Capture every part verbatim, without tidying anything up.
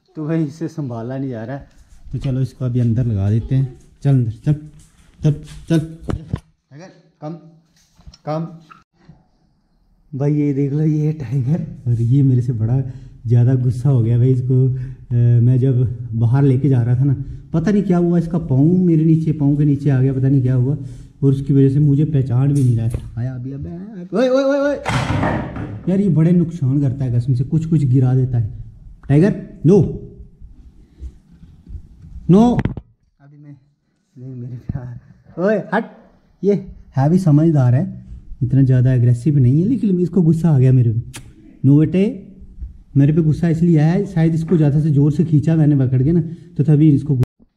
तो भाई इससे संभाला नहीं जा रहा है। तो चलो इसको अभी अंदर लगा देते हैं। चल अंदर चल चल चल टाइगर कम कम। भाई ये देख लो ये टाइगर, और ये मेरे से बड़ा ज़्यादा गुस्सा हो गया भाई इसको। आ, मैं जब बाहर लेके जा रहा था ना, पता नहीं क्या हुआ, इसका पाँव मेरे नीचे, पाँव के नीचे आ गया, पता नहीं क्या हुआ, और उसकी वजह से मुझे पहचान भी नहीं रहा है। आया अभी अबे ओए ओए ओए ओए यार, ये बड़े नुकसान करता है कसम से, कुछ कुछ गिरा देता है। टाइगर नो नो अभी मैं नहीं, मेरे प्यार ओए हट। ये है भी समझदार है, इतना ज़्यादा एग्रेसिव नहीं है, लेकिन इसको गुस्सा आ गया मेरे पे। नो बेटे, मेरे पे गुस्सा इसलिए आया है, शायद इसको ज़्यादा से ज़ोर से खींचा मैंने पकड़ के ना, तो तभी इसको।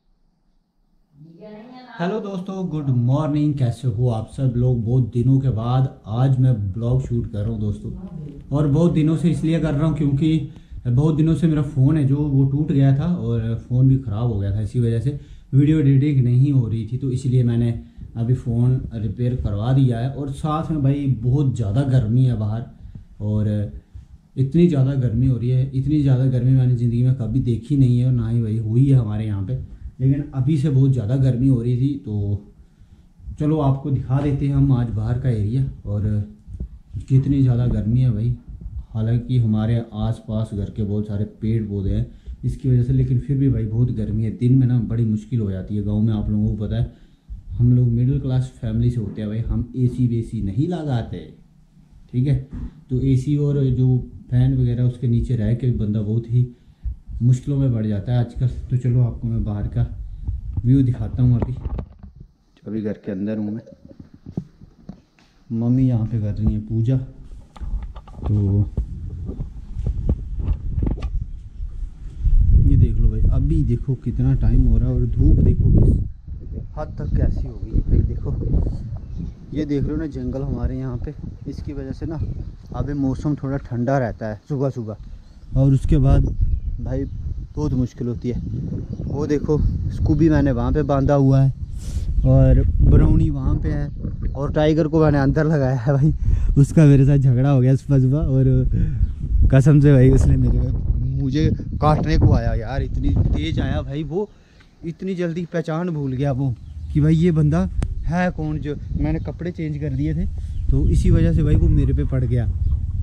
हेलो दोस्तों, गुड मॉर्निंग। कैसे हो आप सब लोग? बहुत दिनों के बाद आज मैं ब्लॉग शूट कर रहा हूँ दोस्तों, और बहुत दिनों से इसलिए कर रहा हूँ क्योंकि बहुत दिनों से मेरा फ़ोन है जो वो टूट गया था, और फ़ोन भी ख़राब हो गया था, इसी वजह से वीडियो एडिटिंग नहीं हो रही थी। तो इसलिए मैंने अभी फ़ोन रिपेयर करवा दिया है। और साथ में भाई बहुत ज़्यादा गर्मी है बाहर, और इतनी ज़्यादा गर्मी हो रही है, इतनी ज़्यादा गर्मी मैंने ज़िंदगी में कभी देखी नहीं है, और ना ही भाई हुई है हमारे यहाँ पे। लेकिन अभी से बहुत ज़्यादा गर्मी हो रही थी, तो चलो आपको दिखा देते हैं हम आज बाहर का एरिया, और कितनी ज़्यादा गर्मी है भाई। हालांकि हमारे आसपास घर के बहुत सारे पेड़ पौधे हैं इसकी वजह से, लेकिन फिर भी भाई बहुत गर्मी है। दिन में ना बड़ी मुश्किल हो जाती है। गाँव में आप लोगों को पता है, हम लोग मिडिल क्लास फैमिली से होते हैं भाई, हम ए सी वेसी नहीं लगाते, ठीक है। तो ए सी और जो फैन वगैरह उसके नीचे रह के बंदा बहुत ही मुश्किलों में बढ़ जाता है आजकल। तो चलो आपको मैं बाहर का व्यू दिखाता हूँ। अभी अभी घर के अंदर हूँ मैं, मम्मी यहाँ पे कर रही है पूजा। तो ये देख लो भाई, अभी देखो कितना टाइम हो रहा है, और धूप देखो किस हद तक कैसी हो गई भाई। देखो ये देख लो ना जंगल हमारे यहाँ पे, इसकी वजह से ना अभी मौसम थोड़ा ठंडा रहता है सुबह सुबह, और उसके बाद भाई बहुत मुश्किल होती है। वो देखो इसको भी मैंने वहाँ पे बांधा हुआ है, और ब्राउनी वहाँ पे है, और टाइगर को मैंने अंदर लगाया है भाई। उसका मेरे साथ झगड़ा हो गया सुबह सुबह, और कसम से भाई उसने मेरे मुझे काटने को आया यार, इतनी तेज़ आया भाई वो, इतनी जल्दी पहचान भूल गया वो कि भाई ये बंदा है कौन। जो मैंने कपड़े चेंज कर दिए थे, तो इसी वजह से भाई वो मेरे पे पड़ गया।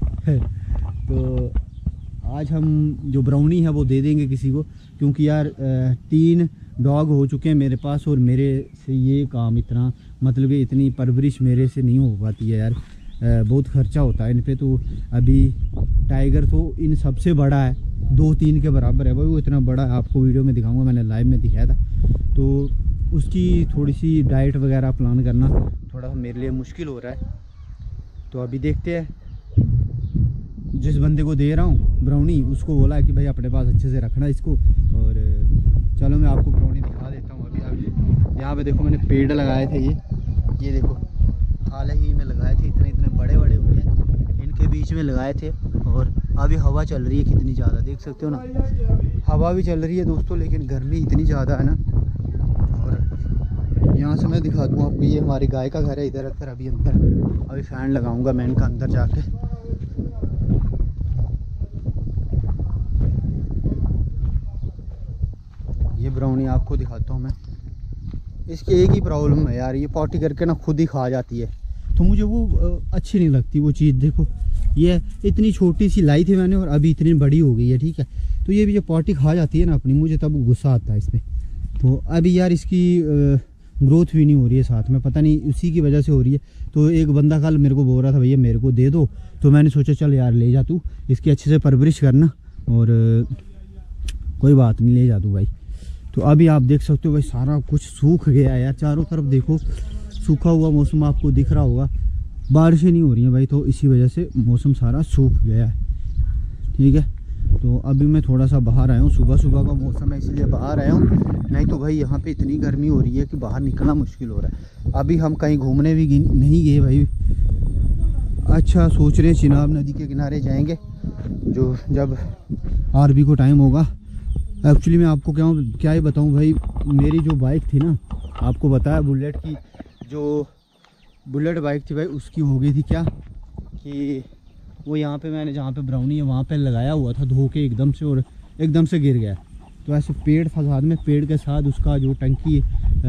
तो आज हम जो ब्राउनी है वो दे देंगे किसी को, क्योंकि यार तीन डॉग हो चुके हैं मेरे पास, और मेरे से ये काम इतना, मतलब कि इतनी परवरिश मेरे से नहीं हो पाती है यार, बहुत खर्चा होता है इन पे। तो अभी टाइगर तो इन सबसे बड़ा है, दो तीन के बराबर है भाई, वो इतना बड़ा है। आपको वीडियो में दिखाऊंगा, मैंने लाइव में दिखाया था। तो उसकी थोड़ी सी डाइट वगैरह प्लान करना थोड़ा मेरे लिए मुश्किल हो रहा है। तो अभी देखते हैं, जिस बंदे को दे रहा हूँ ब्राउनी, उसको बोला है कि भाई अपने पास अच्छे से रखना इसको। और चलो मैं आपको ब्राउनी दिखा देता हूँ। अभी अभी यहाँ पे देखो मैंने पेड़ लगाए थे, ये ये देखो हाल ही में लगाए थे, इतने इतने बड़े बड़े हुए हैं, इनके बीच में लगाए थे। और अभी हवा चल रही है कितनी ज़्यादा, देख सकते हो ना, हवा भी चल रही है दोस्तों, लेकिन गर्मी इतनी ज़्यादा है ना। और यहाँ से मैं दिखा दूँ आपको, ये हमारी गाय का घर है इधर अंदर। अभी अंदर अभी फ़ैन लगाऊँगा मैं इनका अंदर जाके। ये ब्राउनी आपको दिखाता हूँ मैं, इसकी एक ही प्रॉब्लम है यार, ये पॉटी करके ना खुद ही खा जाती है, तो मुझे वो अच्छी नहीं लगती वो चीज़। देखो ये इतनी छोटी सी लाई थी मैंने, और अभी इतनी बड़ी हो गई है, ठीक है। तो ये भी जो पॉटी खा जाती है ना अपनी, मुझे तब गुस्सा आता है इसमें। तो अभी यार इसकी ग्रोथ भी नहीं हो रही है साथ में, पता नहीं उसी की वजह से हो रही है। तो एक बंदा कल मेरे को बोल रहा था भैया मेरे को दे दो, तो मैंने सोचा चल यार ले जा तू, इसकी अच्छे से परवरिश करना, और कोई बात नहीं ले जा तू भाई। तो अभी आप देख सकते हो भाई सारा कुछ सूख गया है यार, चारों तरफ देखो सूखा हुआ मौसम आपको दिख रहा होगा, बारिशें नहीं हो रही हैं भाई, तो इसी वजह से मौसम सारा सूख गया है, ठीक है। तो अभी मैं थोड़ा सा बाहर आया हूँ, सुबह सुबह का मौसम है इसलिए बाहर आया हूँ, नहीं तो भाई यहाँ पे इतनी गर्मी हो रही है कि बाहर निकलना मुश्किल हो रहा है। अभी हम कहीं घूमने भी नहीं गए भाई, अच्छा सोच रहे हैं चिनाब नदी के किनारे जाएंगे, जो जब आरबी को टाइम होगा। एक्चुअली मैं आपको क्या क्या ही बताऊं भाई, मेरी जो बाइक थी ना, आपको बताया बुलेट की, जो बुलेट बाइक थी भाई उसकी हो गई थी क्या कि वो यहाँ पे मैंने जहाँ पे ब्राउनी है वहाँ पे लगाया हुआ था धो के एकदम से, और एकदम से गिर गया। तो ऐसे पेड़ था साथ में, पेड़ के साथ उसका जो टंकी आ,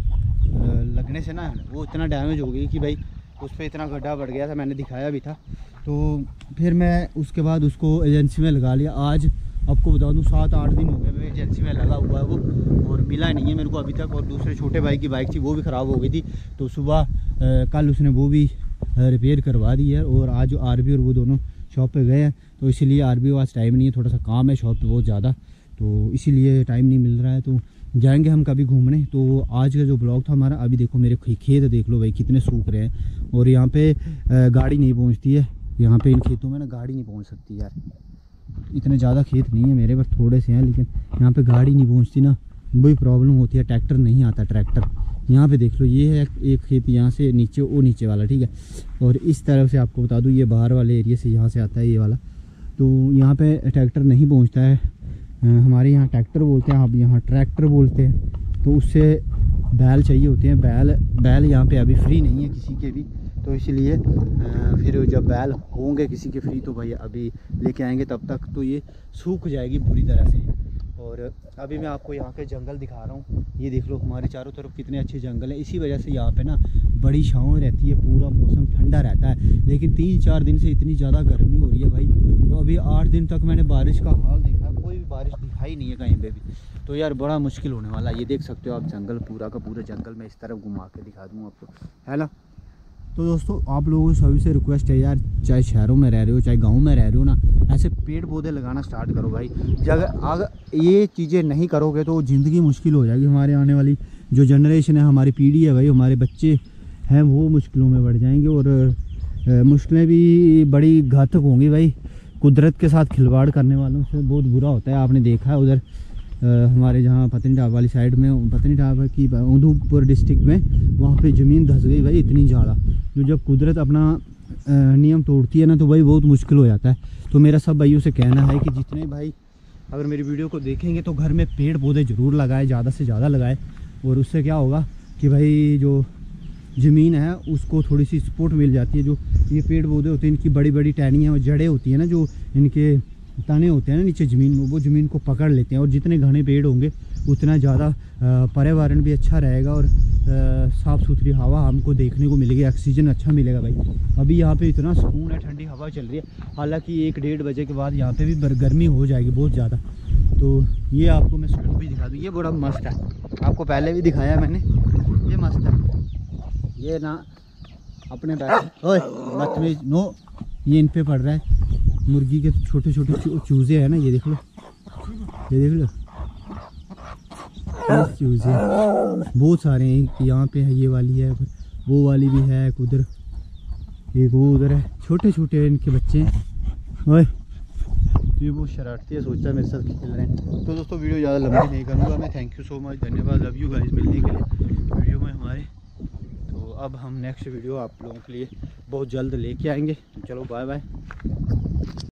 आ, लगने से ना वो इतना डैमेज हो गई कि भाई उस पर इतना गड्ढा बढ़ गया था, मैंने दिखाया भी था। तो फिर मैं उसके बाद उसको एजेंसी में लगा लिया। आज आपको बता दूं सात आठ दिन हो गए मैं एजेंसी में लगा हुआ है वो, और मिला नहीं है मेरे को अभी तक। और दूसरे छोटे भाई की बाइक थी वो भी ख़राब हो गई थी, तो सुबह कल उसने वो भी रिपेयर करवा दी है। और आज आरबी और वो दोनों शॉप पे गए हैं, तो इसीलिए आरबी को आज टाइम नहीं है, थोड़ा सा काम है शॉप पे बहुत ज़्यादा, तो इसीलिए टाइम नहीं मिल रहा है। तो जाएंगे हम कभी घूमने। तो आज का जो ब्लॉग था हमारा, अभी देखो मेरे खेत देख लो भाई कितने सूख रहे हैं, और यहाँ पे गाड़ी नहीं पहुँचती है। यहाँ पे इन खेतों में ना गाड़ी नहीं पहुँच सकती यार, इतने ज़्यादा खेत नहीं है मेरे, पर थोड़े से हैं, लेकिन यहाँ पे गाड़ी नहीं पहुँचती ना, वही प्रॉब्लम होती है। ट्रैक्टर नहीं आता ट्रैक्टर। यहाँ पे देख लो ये है एक खेत, यहाँ से नीचे वो नीचे वाला, ठीक है। और इस तरफ से आपको बता दूँ ये बाहर वाले एरिया से यहाँ से आता है ये वाला, तो यहाँ पे ट्रैक्टर नहीं पहुँचता है। हमारे यहाँ ट्रैक्टर बोलते हैं, आप यहाँ ट्रैक्टर बोलते हैं। तो उससे बैल चाहिए होते हैं, बैल बैल यहाँ पे अभी फ्री नहीं है किसी के भी, तो इसलिए फिर जब बैल होंगे किसी के फ्री तो भाई अभी लेके आएंगे, तब तक तो ये सूख जाएगी पूरी तरह से। और अभी मैं आपको यहाँ के जंगल दिखा रहा हूँ, ये देख लो हमारे चारों तरफ कितने अच्छे जंगल हैं। इसी वजह से यहाँ पे ना बड़ी छाँव रहती है, पूरा मौसम ठंडा रहता है। लेकिन तीन चार दिन से इतनी ज़्यादा गर्मी हो रही है भाई, तो अभी आठ दिन तक मैंने बारिश का हाल देखा, कोई भी बारिश दिखाई नहीं है कहीं पे भी। तो यार बड़ा मुश्किल होने वाला, ये देख सकते हो आप जंगल, पूरा का पूरा जंगल मैं इस तरफ घुमा के दिखा दूँ आपको, है ना। तो दोस्तों आप लोगों को सभी से रिक्वेस्ट है यार, चाहे शहरों में रह रहे हो चाहे गांव में रह रहे हो ना, ऐसे पेड़ पौधे लगाना स्टार्ट करो भाई। अगर अगर ये चीज़ें नहीं करोगे तो ज़िंदगी मुश्किल हो जाएगी। हमारे आने वाली जो जनरेशन है, हमारी पीढ़ी है भाई, हमारे बच्चे हैं वो मुश्किलों में बढ़ जाएंगे, और मुश्किलें भी बड़ी घातक होंगी भाई। कुदरत के साथ खिलवाड़ करने वालों से बहुत बुरा होता है। आपने देखा है उधर हमारे जहाँ पत्नीटॉप वाली साइड में, पत्नीटॉप की उधमपुर डिस्ट्रिक्ट में, वहाँ पे ज़मीन धंस गई भाई इतनी ज़्यादा। जो जब कुदरत अपना नियम तोड़ती है ना, तो भाई बहुत मुश्किल हो जाता है। तो मेरा सब भाइयों से कहना है कि जितने भाई अगर मेरी वीडियो को देखेंगे तो घर में पेड़ पौधे ज़रूर लगाएं, ज़्यादा से ज़्यादा लगाएं। और उससे क्या होगा कि भाई जो ज़मीन है उसको थोड़ी सी सपोर्ट मिल जाती है। जो ये पेड़ पौधे होते हैं इनकी बड़ी बड़ी टहनियाँ और जड़ें होती हैं ना, जो इनके तने होते हैं ना नीचे ज़मीन में, वो ज़मीन को पकड़ लेते हैं। और जितने घने पेड़ होंगे उतना ज़्यादा पर्यावरण भी अच्छा रहेगा, और साफ़ सुथरी हवा हमको देखने को मिलेगी, ऑक्सीजन अच्छा मिलेगा भाई। अभी यहाँ पे इतना सुकून है, ठंडी हवा चल रही है। हालांकि एक डेढ़ बजे के बाद यहाँ पे भी गर्मी हो जाएगी बहुत ज़्यादा। तो ये आपको मैं सुकून भी दिखा दूँ, ये बड़ा मस्त है, आपको पहले भी दिखाया मैंने, ये मस्त है। ये ना अपने बैठ ओए मत में नो, ये इन पे पड़ रहा है मुर्गी के छोटे छोटे चूजे हैं ना, ये देख लो, ये देख लो चूजे बहुत सारे हैं। यहाँ पे है, ये वाली है, वो वाली भी है, उधर एक वो उधर है, छोटे छोटे इनके बच्चे हैं। ओए तो ये वो शरारती है, सोचता है मेरे साथ खेल रहे हैं। तो दोस्तों वीडियो ज़्यादा लंबी नहीं करूँगा मैं। थैंक यू सो मच, धन्यवाद, लव यू गाइस मिलने के लिए वीडियो में हमारे। तो अब हम नेक्स्ट वीडियो आप लोगों के लिए बहुत जल्द लेके आएंगे। चलो बाय बाय।